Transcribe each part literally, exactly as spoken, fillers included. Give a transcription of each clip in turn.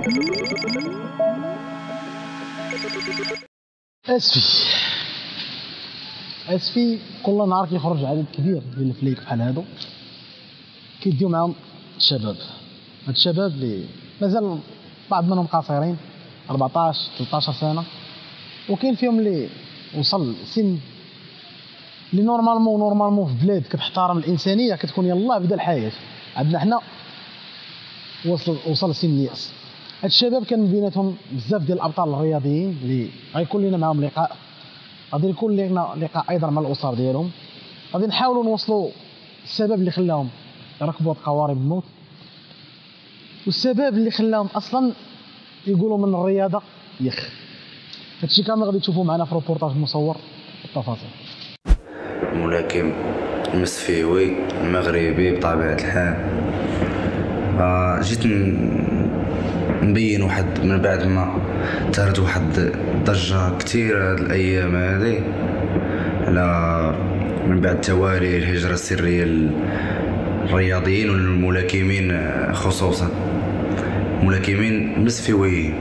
اسفي اسفي كل نهار كيخرج عدد كبير ديال الفليك بحال هادو، كيديو معاهم الشباب. هاد الشباب اللي مازال بعض منهم قصيرين أربعطاش ثلاثطاش سنه، وكاين فيهم اللي وصل سن اللي نورمالمون نورمالمون في بلاد كتحترم الانسانيه كتكون يلاه بدا الحياه. عندنا حنا وصل وصل سن الياس. هاد الشباب كان بيناتهم بزاف ديال الابطال الرياضيين اللي غيكون لنا معاهم لقاء، غادي يكون لنا لقاء ايضا مع الاسر ديالهم، غادي نحاولوا نوصلوا السبب اللي خلاهم يركبوا قوارب الموت، والسبب اللي خلاهم اصلا يقولوا من الرياضه يخ. هادشي كامل غادي تشوفوا معنا في روبورتاج مصور بالتفاصيل. ملاكم مسفيوي مغربي بطبيعه الحال. جيت نبين واحد من بعد ما ثارت واحد ضجه كثيره هاد الايام هادي على من بعد توالي الهجره السريه للرياضيين والملاكمين، خصوصا ملاكمين مسفيويين.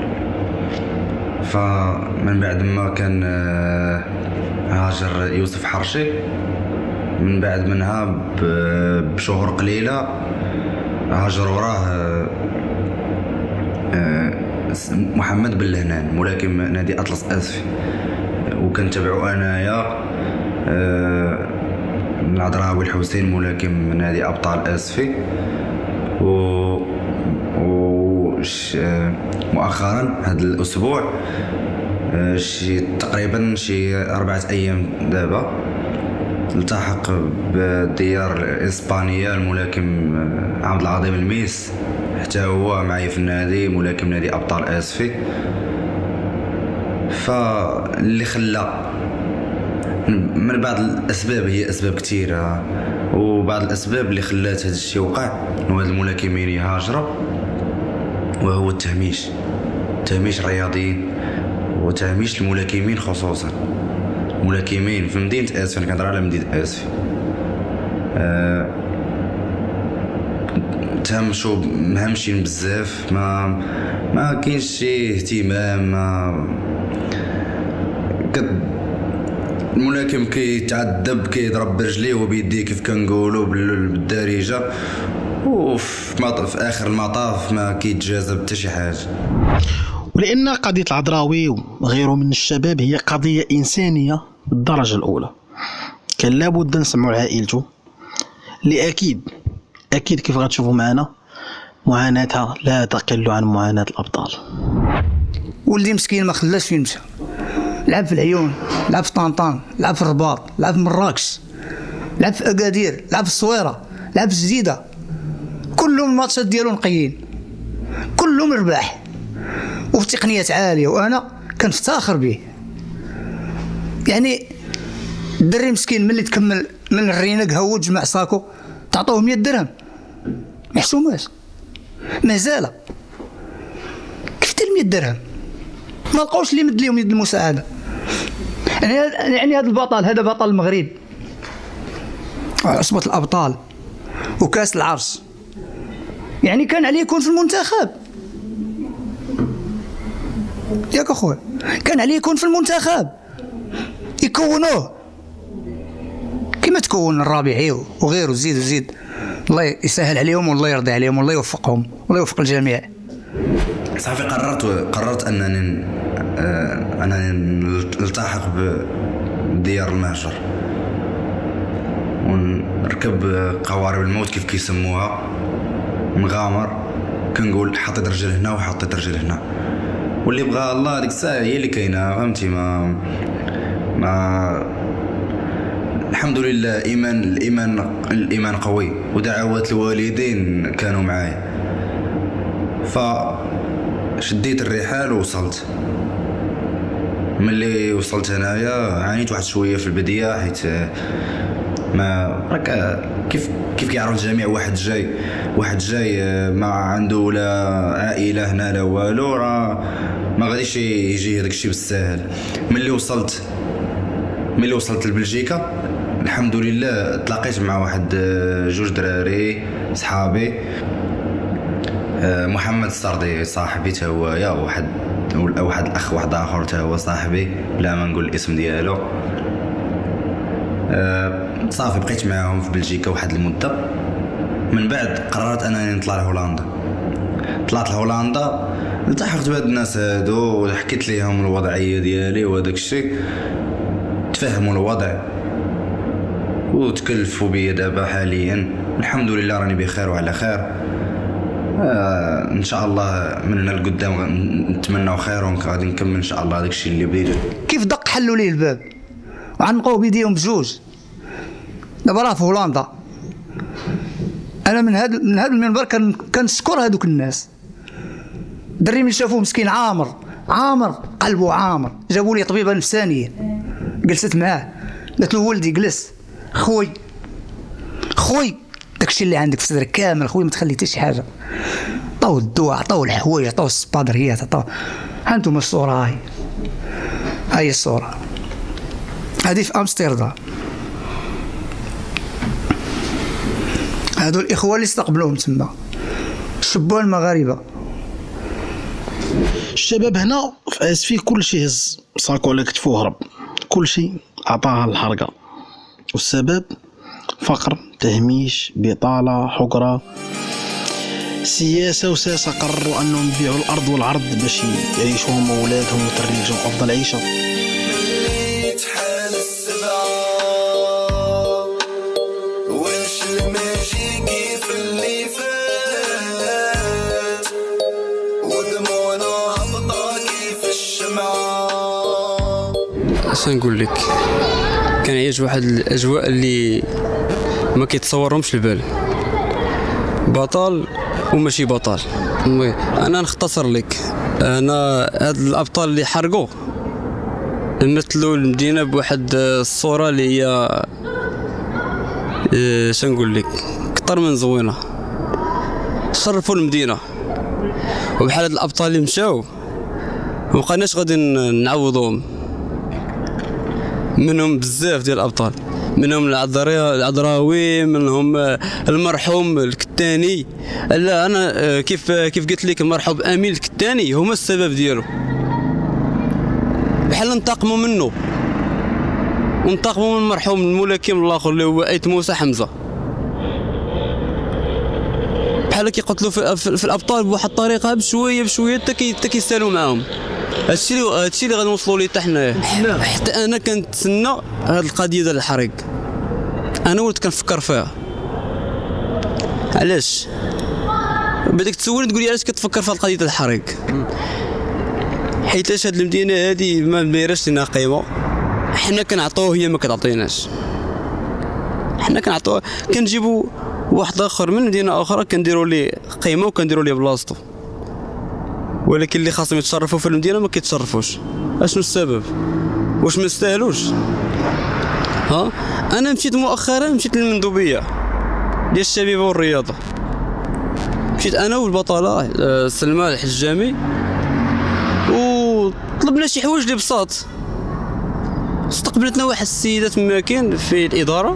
فمن بعد ما كان هاجر يوسف حرشي، من بعد منها بشهور قليله هاجر وراه محمد بن لهنان ملاكم نادي اطلس اسفي، وكنتابعو انايا العذراوي الحسين ملاكم نادي ابطال اسفي، و و مؤخرا هذا الاسبوع شي تقريبا شي اربعه ايام دابا التحق بالديار الاسبانيه الملاكم عبد العظيم الميس، حتى هو معايا في النادي ملاكم نادي ابطال اسفي. فاللي خلى من بعض الاسباب، هي اسباب كثيره، وبعض الاسباب اللي خلات هذا الشيء وقع هو هاد الملاكمين يهاجروا، وهو التهميش، تهميش الرياضيين وتهميش الملاكمين، خصوصا ملاكمين في مدينه اسفي. انا كنهضر على مدينه اسفي. أه تهمشوا مهمشين بزاف، ما ما كاينش شي اهتمام. ما كد الملاكم كيتعذب كيضرب برجليه وبيديه كيف كنقولوا بالدارجه، وفي في اخر المطاف ما كيتجازى حتى شي حاجه. ولان قضيه العذراوي وغيره من الشباب هي قضيه انسانيه بالدرجه الاولى، كان لابد نسمعوا لعائلته اللي اكيد اكيد كيف غتشوفوا معنا معاناتها لا تقل عن معاناه الابطال. ولدي مسكين ما خلاش فين مشى، لعب في العيون، لعب في طنطان، لعب في الرباط، لعب في مراكش، لعب في اكادير، لعب في الصويره، لعب في الجديده، كلهم الماتشات ديالو نقيين، كلهم رباح وفي تقنيات عاليه، وانا كنفتخر به. يعني الدري مسكين ملي تكمل من الرينق هو جمع ساكو تعطوه مية درهم ما يحسوماش، مازال كيف دير مية درهم ما لقاوش اللي يمد لهم يد المساعده. يعني يعني هذا البطل، هذا بطل المغرب، عصبة الابطال وكاس العرش، يعني كان عليه يكون في المنتخب ياك اخويا، كان عليه يكون في المنتخب يكونوه كما تكون الرابعي وغيره. زيد وزيد، الله يسهل عليهم والله يرضي عليهم والله يوفقهم والله يوفق الجميع. صافي قررت قررت انني آه انني نلتحق بديار المهجر ونركب قوارب الموت كيف كيسموها، نغامر، كنقول حطيت رجل هنا وحطيت رجل هنا، واللي بغى الله ديك الساعه هي اللي كاينه، فهمتي؟ ما ما الحمد لله ايمان الايمان الايمان قوي، ودعوات الوالدين كانوا معايا. فشديت الرحال ووصلت. ملي وصلت هنايا عانيت واحد شويه في البدايه، حيت ما راك كيف كيف كيعرف الجميع، واحد جاي واحد جاي ما عنده لا عائله هنا لا والو، راه ما غاديش يجي هذاك الشيء بالساهل. ملي وصلت ملي وصلت لبلجيكا الحمد لله تلاقيت مع واحد جوج دراري صحابي، محمد السردي صاحبي تا هو يا واحد واحد الاخ واحد اخر تا هو صاحبي بلا ما نقول الاسم ديالو. أه صافي بقيت معاهم في بلجيكا واحد المده، من بعد قررت انني نطلع لهولندا. طلعت لهولندا التحقت بهاد الناس هادو وحكيت ليهم الوضعيه ديالي وهداك الشيء، تفهموا الوضع وتكلفوا بيا دابا حاليا الحمد لله راني بخير وعلى خير. آه ان شاء الله من هنا لقدام نتمناو خير وغادي نكمل ان شاء الله هذاك الشيء اللي بديته. كيف دق حلوا ليه الباب وعنقوا بيديهم بجوج. دابا راه في هولندا انا من هذا من هذا المنبر كان كنشكر هذوك الناس. دري من شافوه مسكين عامر عامر قلبه عامر، جابوا لي طبيبه نفسانيه جلست معاه قالت له ولدي جلس خوي خوي داكشي اللي عندك في صدرك كامل خويا ما تخلي حتى شي حاجه. عطاو الدواء عطاو الحوايج عطاو السبادريات عطاو. ها انتم الصوره هاي هاي الصوره هذه في امستردام. هادو الاخوه اللي استقبلوهم تما الشبان المغاربه. الشباب هنا في اسفي كل شيء هز صاكو على كتفو هرب، كل شيء عطاها الحرقه، والسبب فقر تهميش بطاله حقره سياسه وساسه. قرروا انهم يبيعوا الارض والعرض باش يعيشوا هما وولادهم وتريجهم افضل عيشه. اش نقول لك، كان يعيش واحد الاجواء اللي ما كيتصورهمش البال، بطل وماشي بطل. انا نختصر لك، انا هاد الابطال اللي حرقوا مثلوا المدينه بواحد الصوره اللي هي اش نقول لك كثر من زوينه، شرفوا المدينه. وبحال هاد الابطال اللي مشاو مبقناش غادي نعوضوهم. منهم بزاف ديال الابطال، منهم العذراوي، منهم المرحوم الكتاني. لا انا كيف كيف قلت لك المرحوم امين الكتاني هما السبب ديالو. بحال ننتقموا منه وننتقموا من المرحوم الملاكم الاخر اللي هو ايت موسى حمزه. بحال كيقتلوا في, في, في الابطال بواحد الطريقه بشويه بشويه حتى كيسالوا معاهم. هادشي اللي هادشي اللي غادي نوصلوا ليه حتى حنايا. حتى انا كنتسنى هاد القضيه ديال الحريق، انا ولت كنفكر فيها. علاش بدك تسولني تقول لي علاش كتفكر في القضيه ديال الحريق؟ حيت هاد المدينه هادي ما دايراش لنا قيمه، حنا كنعطوه هي ما كتعطيناش. حنا كنعطوه كنجيبوا واحد اخر من مدينه اخرى كنديروا ليه قيمه وكنديروا ليه بلاصتو، ولكن اللي خاصهم يتصرفوا في المدينه ما كيتصرفوش. اشنو السبب؟ واش ما يستاهلوش؟ ها انا مشيت مؤخرا مشيت للمندوبيه ديال الشبيبه والرياضه، مشيت انا والبطله سلمى الحجامي وطلبنا شي حوايج اللي بساط. استقبلتنا واحد السيده تما كاين في الاداره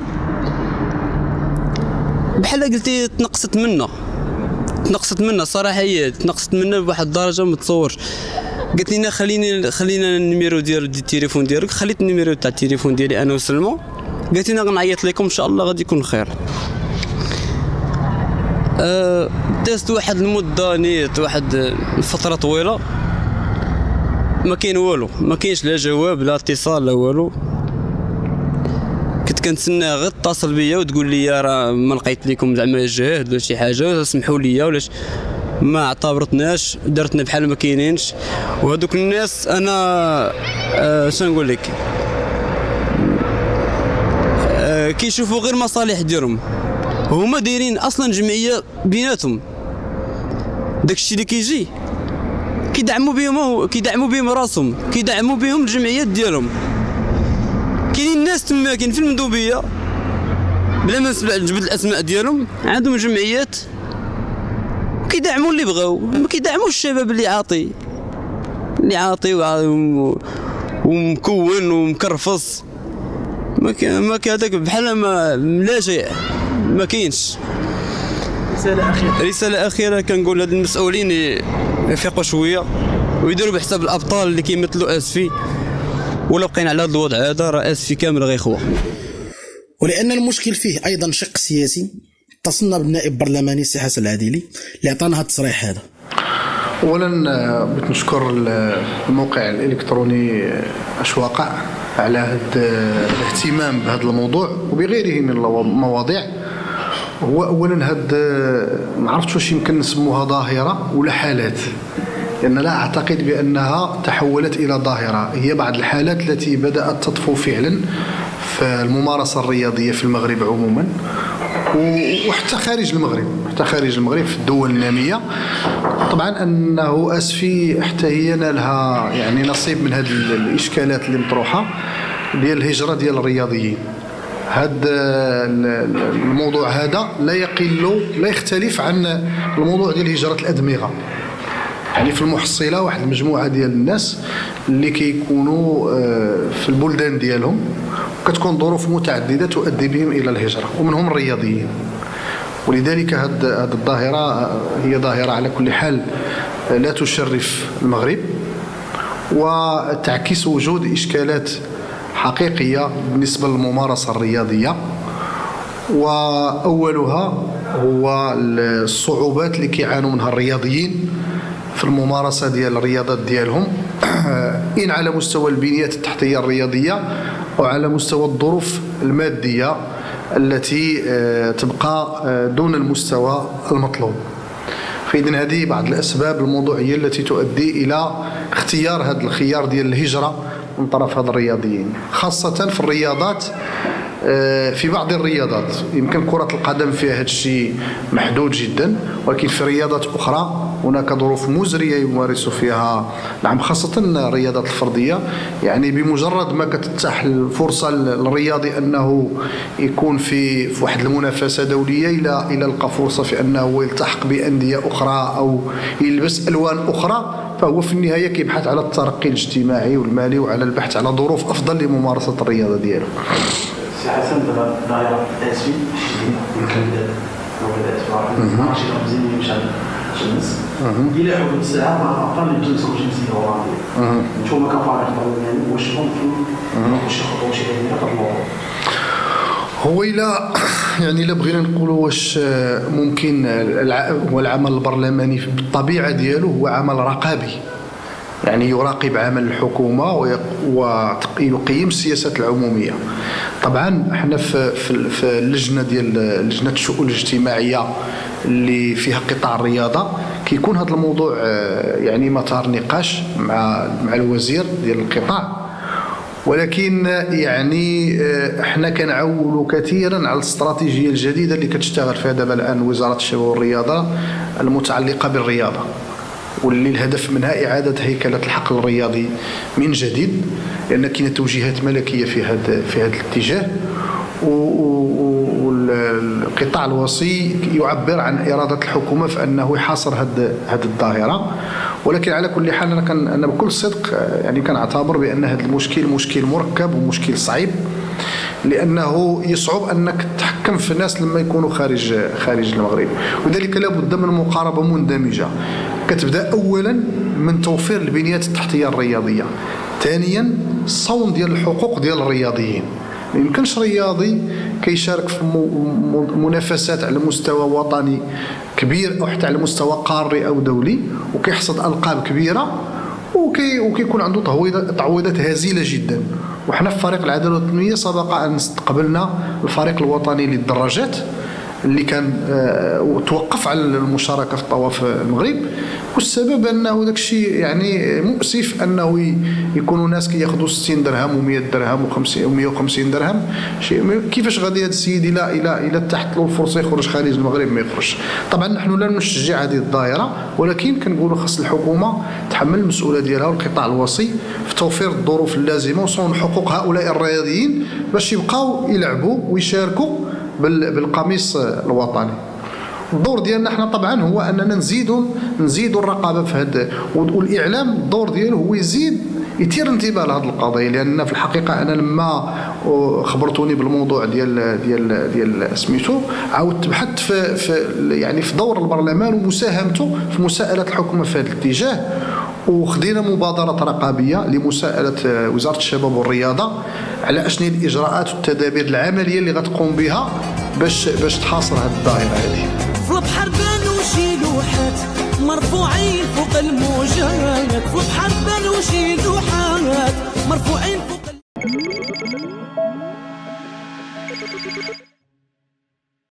بحال قلتي تنقصت منا تنقصت منا صراحه، هي تنقصت منا بواحد الدرجه ما تصورش. قالت لنا خليني خلينا النيميرو ديال التليفون ديالك، خليت النيميرو تاع التليفون ديالي انا وسلمى، قالت لنا غنعيط لكم ان شاء الله غادي يكون خير. أه دازت واحد المده نيت واحد فتره طويله ما كاين والو، ما كاينش لا جواب لا اتصال لا والو. كنت كنتسنى غير اتصل بيا وتقول لي راه ما لقيت لكم زعما جهد ولا شي حاجه سمحوا لي ولا ما اعتبرتناش، درتنا بحال ما كاينينش. وهذوك الناس انا أه شنو نقول لك أه كيشوفوا غير مصالح ديالهم، هما دايرين اصلا جمعيه بيناتهم. داكشي اللي كيجي كيدعموا بهم كيدعموا بهم راسهم، كيدعموا بهم الجمعيات ديالهم. كاينين الناس تما كاين في المندوبيه بلا ما نجبد الاسماء ديالهم عندهم جمعيات كيدعموا اللي بغاو، ما كيدعموش الشباب اللي عاطي اللي عاطي ومكون ومكرفص. ما ما هذاك بحال ما لا شيء ما كاينش. رساله اخيره رساله اخيره كنقول هاد المسؤولين يفيقوا شويه ويديروا بحساب الابطال اللي كيمثلوا اسفي، ولا بقينا على هذا الوضع هذا راه اسفي كامل غيخوى. ولان المشكل فيه ايضا شق سياسي، اتصلنا بالنائب البرلماني السي حسن العديلي اللي عطانا هذا التصريح هذا. اولا بغيت نشكر الموقع الالكتروني اشواقع على هذا الاهتمام بهذا الموضوع وبغيره من المواضيع. هو اولا هاد ما عرفتش واش يمكن نسموها ظاهره ولا حالات، لان لا اعتقد بانها تحولت الى ظاهره، هي بعض الحالات التي بدات تطفو فعلا في الممارسه الرياضيه في المغرب عموما وحتى خارج المغرب، حتى خارج المغرب في الدول الناميه. طبعا انه اسفي حتى هي نالها يعني نصيب من هذه الاشكالات اللي مطروحه ديال الهجره ديال الرياضيين. هذا الموضوع هذا لا يقل لا يختلف عن الموضوع ديال هجره الادمغه. يعني في المحصله واحد المجموعه ديال الناس اللي كيكونوا في البلدان ديالهم وكتكون ظروف متعدده تؤدي بهم الى الهجره ومنهم الرياضيين. ولذلك هذه الظاهره هي ظاهره على كل حال لا تشرف المغرب وتعكس وجود اشكالات حقيقيه بالنسبه للممارسه الرياضيه، واولها هو الصعوبات اللي كيعانوا منها الرياضيين في الممارسه ديال الرياضات ديالهم، ان على مستوى البنيات التحتيه الرياضيه وعلى مستوى الظروف الماديه التي تبقى دون المستوى المطلوب. فإذن هذه بعض الأسباب الموضوعية التي تؤدي إلى اختيار هذا الخيار ديال الهجرة من طرف هذا الرياضيين، خاصة في الرياضات. في بعض الرياضات يمكن كرة القدم فيها هذا الشيء محدود جدا، ولكن في رياضات أخرى هناك ظروف مزرية يمارس فيها، نعم، خاصة الرياضات الفردية. يعني بمجرد ما كتتاح الفرصة للرياضي أنه يكون في في واحد المنافسة دولية إلى إلى لقى فرصة في أنه يلتحق بأندية أخرى أو يلبس ألوان أخرى، فهو في النهاية كيبحث على الترقي الاجتماعي والمالي وعلى البحث على ظروف أفضل لممارسة الرياضة ديالو. سي حسن دابا دايره اسفي يمكن ولا اسبوع ماشي مزيان يمشي الناس الى حدود الساعه مع الابطال اللي بجنسهم جنسيه وراضيه. نتوما كفريق برلماني واش ممكن واش يخطوا شي حاجه في الموضوع؟ هو إلا يعني إلا بغينا نقولوا واش ممكن هو العمل البرلماني بالطبيعه ديالو هو عمل رقابي، يعني يراقب عمل الحكومه ويقيم السياسات العموميه. طبعا احنا في في اللجنه ديال لجنه الشؤون الاجتماعيه اللي فيها قطاع الرياضه كيكون هذا الموضوع يعني مسار نقاش مع مع الوزير ديال القطاع، ولكن يعني احنا كنعولوا كثيرا على الاستراتيجيه الجديده اللي كتشتغل فيها دابا الان وزاره الشباب والرياضه المتعلقه بالرياضه، واللي الهدف منها إعادة هيكلة الحقل الرياضي من جديد، لأن كاينه توجيهات ملكية في هذا في هذا الاتجاه. والقطاع الوصي يعبر عن إرادة الحكومة في أنه يحاصر هذه هذه الظاهرة. ولكن على كل حال أنا كان أنا بكل صدق يعني كنعتبر بأن هذا المشكل مشكل مركب ومشكل صعيب، لأنه يصعب أنك تتحكم في الناس لما يكونوا خارج خارج المغرب، وذلك لابد من مقاربة مندمجة كتبدا أولا من توفير البنيات التحتية الرياضية، ثانيا الصون ديال الحقوق ديال الرياضيين. ما يمكنش رياضي كيشارك في منافسات على مستوى وطني كبير أو حتى على مستوى قاري أو دولي وكيحصد ألقاب كبيرة وكي وكيكون عنده تعويضات هزيلة جدا. وحنا في فريق العداله والتنميه سبق ان استقبلنا الفريق الوطني للدراجات اللي كان اه توقف على المشاركه في طواف المغرب، والسبب انه داك الشيء يعني مؤسف انه يكونوا ناس كياخذوا ستين درهم ومية درهم وخمسين ومية وخمسين درهم. شيء كيفاش غادي هذا السيد الى الى الى تحت له الفرصه يخرج خارج المغرب ما يخرجش؟ طبعا نحن لا نشجع هذه الظاهره، ولكن كنقولوا خاص الحكومه تحمل المسؤوليه ديالها والقطاع الوصي في توفير الظروف اللازمه وصون حقوق هؤلاء الرياضيين باش يبقاو يلعبوا ويشاركوا بالقميص الوطني. الدور ديالنا احنا طبعا هو اننا نزيدوا نزيدوا الرقابه في هذا، والاعلام الدور ديالو هو يزيد يثير انتباه لهذه القضيه، لان في الحقيقه انا لما خبرتوني بالموضوع ديال ديال ديال سميتو عاودت بحثت في, في يعني في دور البرلمان ومساهمته في مساءله الحكومه في هذا الاتجاه، وخدينا مبادره رقابيه لمساءله وزاره الشباب والرياضه على اشني الاجراءات والتدابير العمليه اللي غتقوم بها باش باش تحاصر هذه الظاهره هذه. في البحر بانوا شي لوحات مرفوعين فوق الموجات، في البحر بانوا شي لوحات